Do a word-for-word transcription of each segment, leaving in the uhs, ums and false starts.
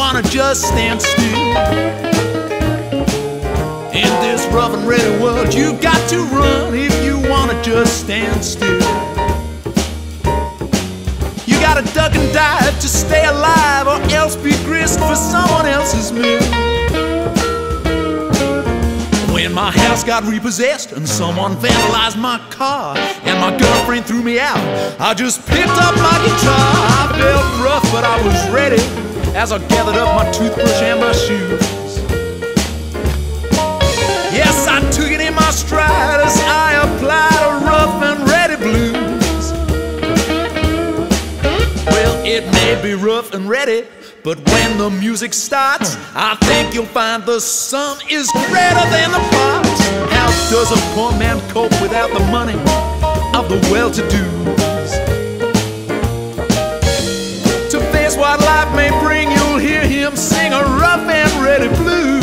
wanna just stand still. In this rough and ready world, you got to run if you wanna just stand still. You gotta duck and dive to stay alive, or else be grist for someone else's meal. When my house got repossessed and someone vandalized my car and my girlfriend threw me out, I just picked up my guitar. I felt rough, but I was ready as I gathered up my toothbrush and my shoes. Yes, I took it in my stride as I applied a rough and ready blues. Well, it may be rough and ready, but when the music starts, I think you'll find the sun is redder than the pots. How does a poor man cope without the money of the well-to-dos? To face what life may bring, you'll hear him sing a rough and ready blues.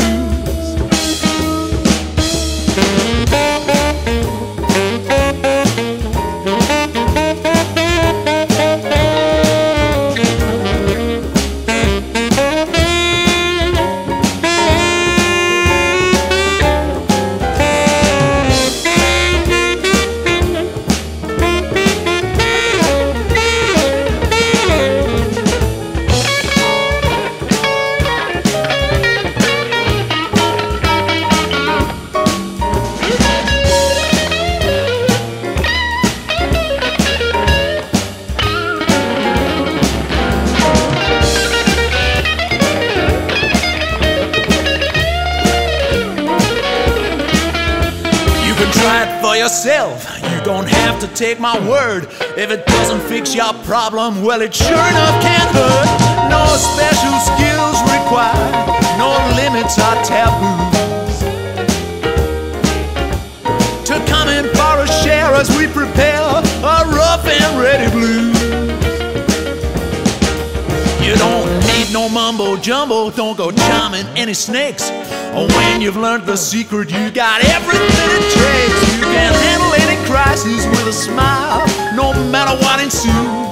Try it for yourself, you don't have to take my word. If it doesn't fix your problem, well, it sure enough can hurt. No special skills required, no limits or taboos. To come in for a share as we prepare a rough and ready blues. You don't need no mumbo jumbo, don't go charming any snakes. When you've learned the secret, you got everything it takes. You can handle any crisis with a smile, no matter what ensues.